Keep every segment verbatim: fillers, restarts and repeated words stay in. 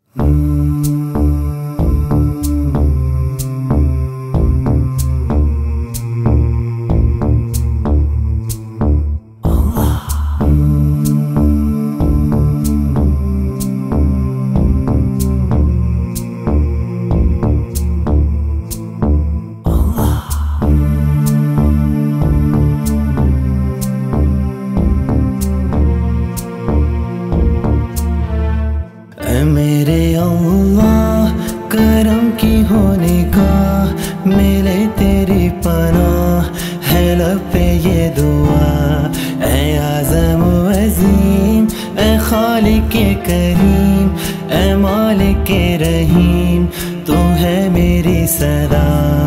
میرے اللہ کرم کی ہونے کا ملے تیری پناہ ہے لب پہ یہ دعا، اے اعظم و عظیم، اے خالق کریم، اے مالک رحیم، تو ہے میری صدا۔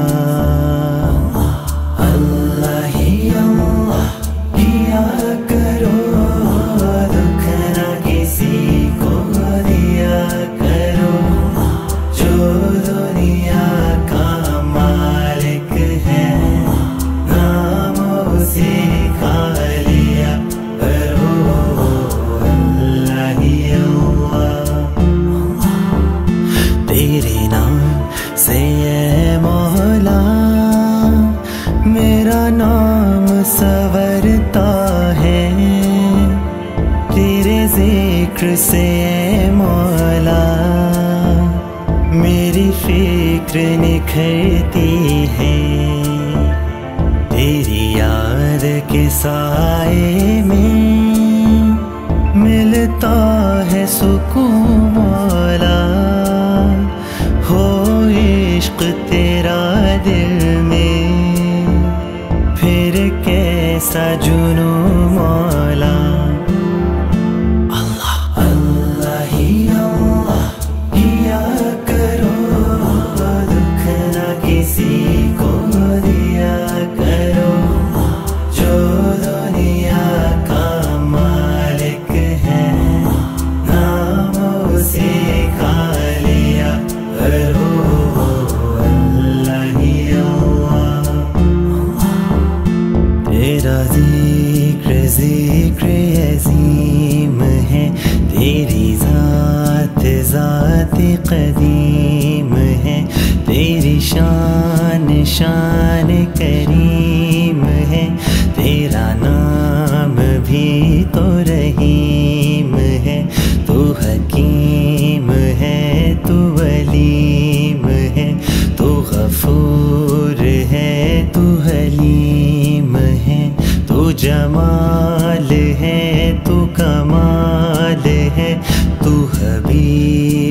اللہ ہی اللہ کیا کرو، دکھ نہ کسی کو دیا کرو، جو دنیا کا مالک ہے نام اسی کا لیا کرو۔ اللہ ہی اللہ تیرے نام سے اے مولا میرا نام سنورتا ہے، تیرے ذکر سے اے مولا میری فکر نکھرتی ہے، تیری یاد کے سائے میں ملتا ہے سکون مولا، ہو عشق تیرا دل میں پھر کیسا جنون مولا۔ اللہ اللہ ہی اللہ کیا کرو، دکھ نہ کسی کو دیا کرو، جو دنیا کا مالک ہے نام اسی کا لیا کرو۔ اللہ ہی اللہ تیرا ذکر ذکر عظیم ہے، تیری ذات ذات قدیم ہے، تیری شان شان کریم ہے، تیرا نام بھی تو رحیم ہے، تو حکیم ہے تو علیم ہے، تو غفور ہے تو حلیم ہے، تو جمال ہے تو کمال ہے، تو حبیب